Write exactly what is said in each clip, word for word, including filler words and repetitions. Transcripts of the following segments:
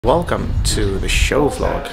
Welcome to the show vlog.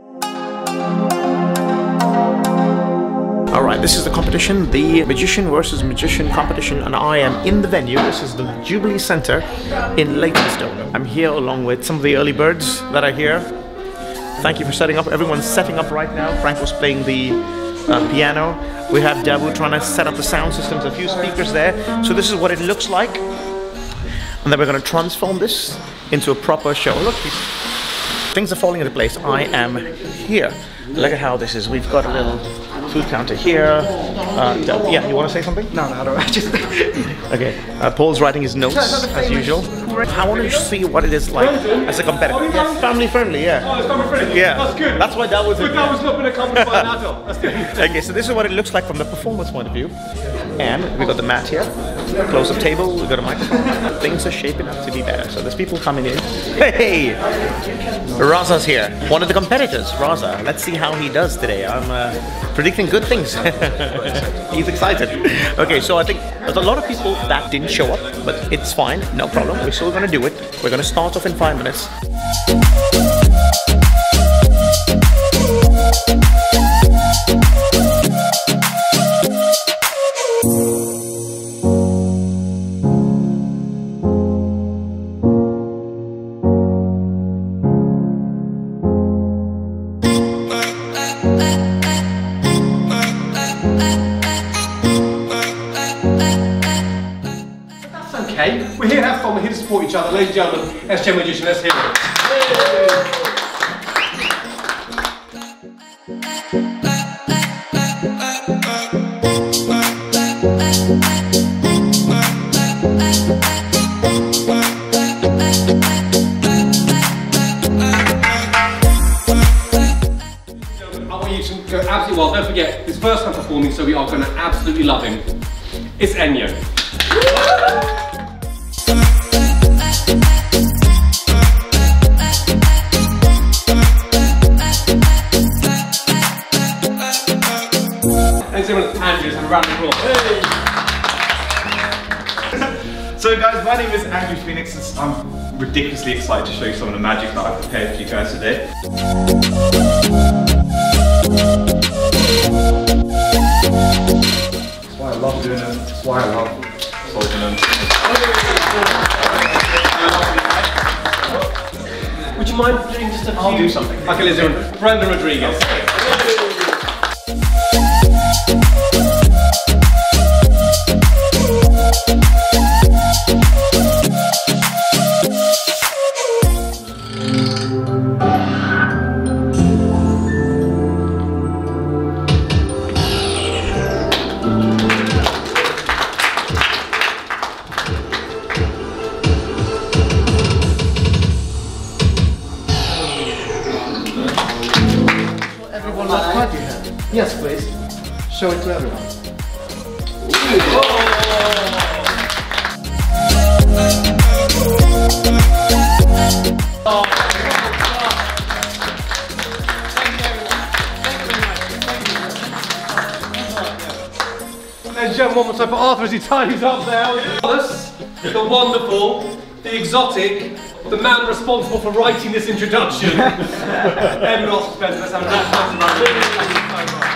Alright, this is the competition, the Magician versus Magician competition, and I am in the venue. This is the Jublie Center in Leytonstone. I'm here along with some of the early birds that are here. Thank you for setting up. Everyone's setting up right now. Frank was playing the uh, piano. We have Dawud trying to set up the sound systems, a few speakers there. So this is what it looks like. And then we're going to transform this into a proper show. Look, things are falling into place. I am here. Look at how this is. We've got a little food counter here. Uh, yeah, you want to say something? No, no, I don't. I just. Okay. Uh, Paul's writing his notes as usual. I want to see what it is like as a competitor. Yes, family friendly, yeah. Oh, it's family friendly. Yeah, that's good. That's why that was. But that was not been accompanied by an adult. That's good. Okay, so this is what it looks like from the performance point of view. And we've got the mat here, close-up table, we've got a microphone. Things are shaping up to be better. So there's people coming in. Hey! Raza's here, one of the competitors, Raza. Let's see how he does today. I'm uh, predicting good things. He's excited. Okay, so I think there's a lot of people that didn't show up, but it's fine, no problem. We're still gonna do it. We're gonna start off in five minutes. Okay, we're here to have fun, we're here to support each other. Ladies and gentlemen, S J Magician, let's hear it. I want you to go absolutely wild. Don't forget, his first time performing, so we are going to absolutely love him. It's Enyo. Thanks everyone, Andrews, and a round of applause. Hey. So guys, my name is Andrew Phoenix, and I'm ridiculously excited to show you some of the magic that I've prepared for you guys today. That's why I love doing them, that's why I love solving them. Would you mind doing just a few? I'll do something. Okay, let's do it. Brendan Rodriguez. Everyone what card you have? Yes, please. Show it to everyone. Oh. Ladies and gentlemen, one more time for Arthur as he tidies up there. The wonderful, the exotic, the man responsible for writing this introduction. Everyone else spends let's have a nice round. Thank you so much.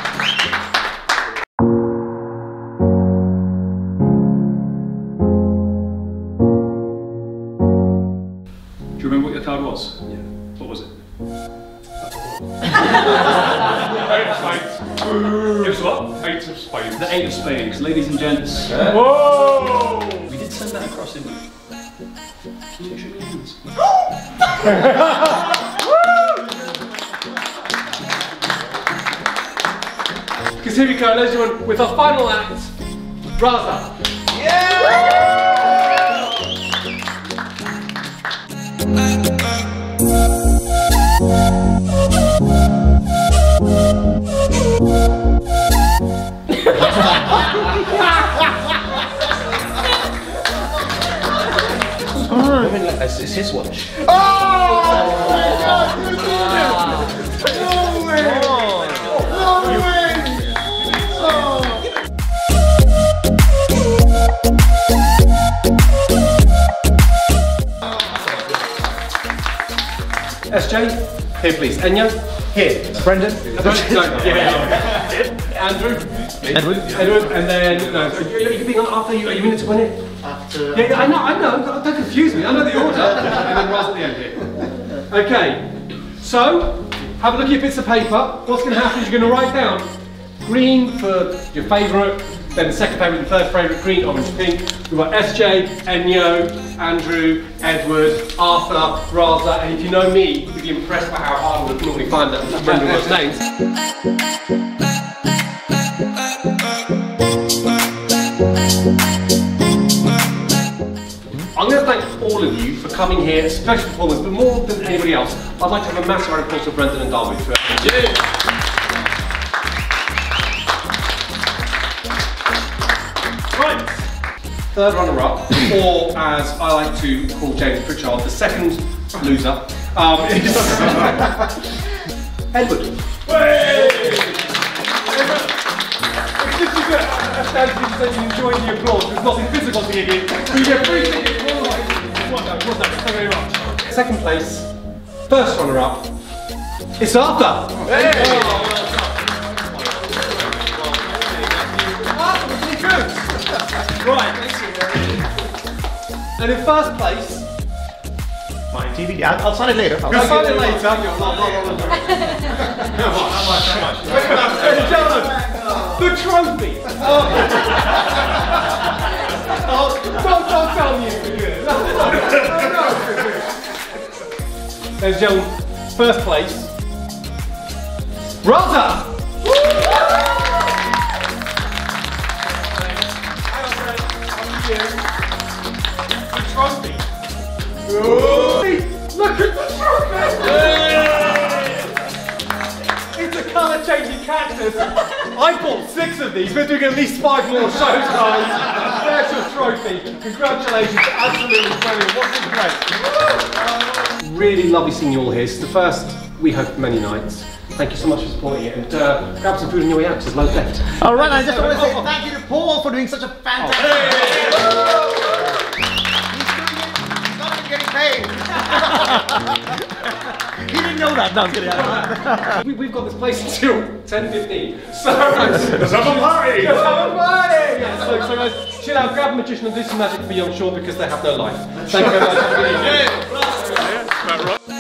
Do you remember what your card was? Yeah. What was it? Eight of spades. It was what? Eight of spades. The eight of spades, ladies and gents. Yeah. Whoa! We did send that across, didn't we? Can you show me your hands? Because here we go, ladies and gentlemen, with our final act, Raza. Yeah! It's his watch. Oh! My God, you did it! No way! No way! Oh! S J, here please. Enyo, here. Brendan. No, yeah, yeah. Andrew. Edward. Edward, and then, no, are you, are you being after you, are you in it to win it? After. Yeah, yeah, I know, I know, don't confuse me, I know the order. And then Roz at the end here. Okay, so, have a look at your bits of paper. What's going to happen is you're going to write down green for your favourite, then the second favourite, the third favourite, green, orange, pink. We've got S J, Enyo, Andrew, Edward, Arthur, Raza, and if you know me, you'd be impressed by how hard I would normally find that remembering those names. I'm going to thank all of you for coming here, especially performers, but more than anybody else, I'd like to have a massive round of applause for Brendan and Dawud. Right, third runner-up, or as I like to call James Pritchard, the second loser, um, is Edward. It's just a stand to say you enjoyed the applause. There's nothing physical to give you. So you get three tickets. Well done, well done. Thank you very much. Second place, first runner-up, it's Arthur. Hey. Oh, Arthur was really good. Right. And in first place, My T V. I'll, I'll sign it later. I'll I'll sign it it later. Ladies and gentlemen, the trophy. Oh. Oh, don't, don't tell me you can do it. No, no, no, no. Ladies and gentlemen, first place, Raza. The trophy. Look at the trophy! It's a colour changing cactus. I bought six of these. We're doing at least five more shows, guys. There's your trophy. Congratulations, absolutely brilliant. What's great? Really lovely seeing you all here. It's the first we hope for many nights. Thank you so much for supporting it, and uh, grab some food on your way out. There's loads left. All right, I just want to say thank you to Paul for doing such a fantastic. Oh, Hey. He didn't know that. No, I'm kidding. we, we've got this place until ten fifteen. So Let's have a party! Let's have a party! Yeah, so, so guys, chill out, grab a magician and do some magic for you, I'm sure, because they have no life. Thank you very much. Have a good evening.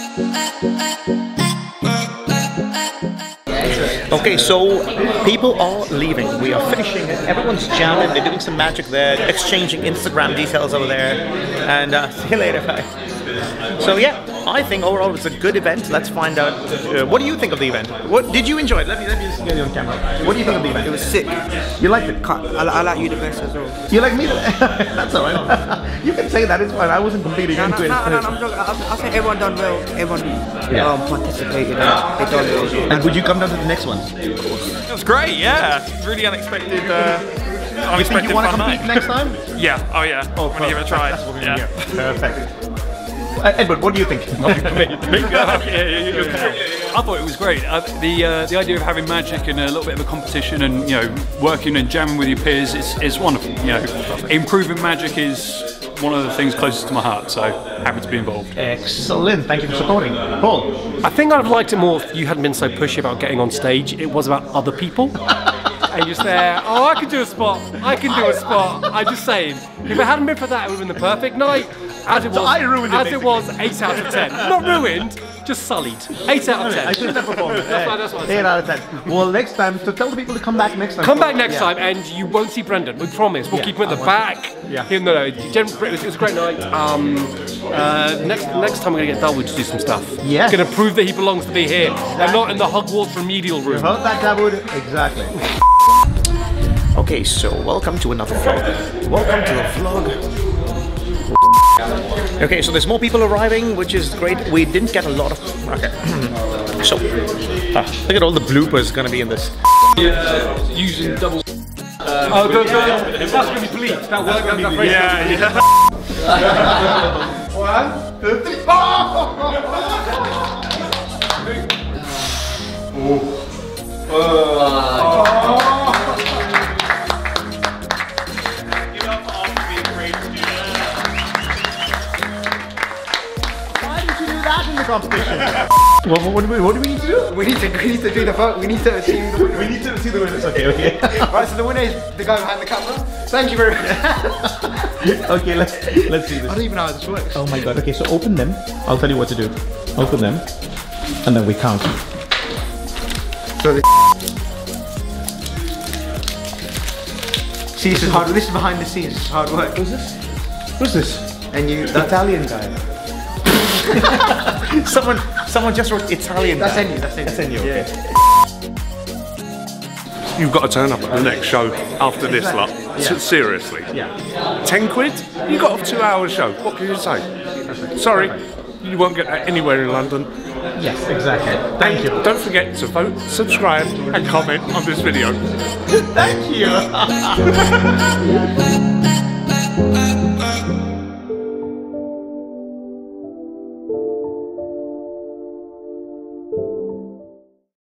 Okay, so people are leaving. We are finishing it. Everyone's jamming. They're doing some magic there, exchanging Instagram details over there. And uh, see you later, bye. So yeah, I think overall it's a good event. Let's find out. Uh, what do you think of the event? What did you enjoy it? Let me let me just get you on camera. What do you think of the event? It was sick. You liked it? I, I like you the best as well. You like me? That's alright. You can say that. It's fine. I wasn't completely No, no, into it. no, no, no, I'm joking. I, I think everyone done well. Everyone Yeah. um, participated. And they done well. And would you come down to the next one? It was great, yeah. Really unexpected. Uh, You think you want to compete night. next time? Yeah. Oh yeah. Oh, I'm gonna give it a try. That's what we're yeah. gonna do. Perfect. Uh, Edward, what do you think? yeah, yeah, yeah, yeah. I thought it was great. Uh, the uh, the idea of having magic and a little bit of a competition, and you know, working and jamming with your peers is is wonderful. You know, improving magic is one of the things closest to my heart. So happy to be involved. Excellent. Thank you for supporting. Paul. I think I'd have liked it more if you hadn't been so pushy about getting on stage. It was about other people. And you're just there, oh, I can do a spot, I can do a spot. I'm just saying, if it hadn't been for that, it would have been the perfect night. As it was, So I ruined it, as it was, eight out of ten. Not ruined, just sullied. Eight out of ten. I finished that performance. That's why- that's what I said. Eight out of ten. Well, next time, so tell the people to come back next time. Come back next Yeah. time, and you won't see Brendan. We promise. We'll Yeah, keep him at I the want back. Yeah. He- No, no. Jen, it was, it was a great night. Um, uh, next, next time we're gonna get Dawud to do some stuff. Yes. Gonna prove that he belongs to be here, and not in the Hogwarts remedial room. Heard that, Dawud? Exactly. Okay, so welcome to another vlog. Welcome to a vlog. Okay, so there's more people arriving, which is great. We didn't get a lot of. Okay. So, ah, look at all the bloopers gonna be in this. Yeah, using double. Oh, the, the, that's gonna be bleeped. That worked. That, that phrase Yeah, yeah. One, two, three. Why did you do that in the competition. what, what, do we, what do we need to do? We need to, we need to do the vote. We need to see the winner. We need to see the winners. Okay, okay. Right, so the winner is the guy behind the camera. Thank you very much. Okay, let's let's see I this. don't even know how this works. Oh my god. Okay, so open them. I'll tell you what to do. Open them, and then we count. So the see, this is hard. This is behind the scenes. This is hard work. Who's this? Who's this? And you, The that, Italian guy. someone, someone just wrote Italian. that's guy. Enyo. That's Enyo. That's Enyo, Yeah. okay. You've got to turn up at the next show after this lot. S- Seriously. Yeah. Ten quid? You got a two hour show. What can you say? Sorry, you won't get that anywhere in London. Yes, exactly. Thank you. Don't forget to vote, subscribe and comment on this video. Thank you.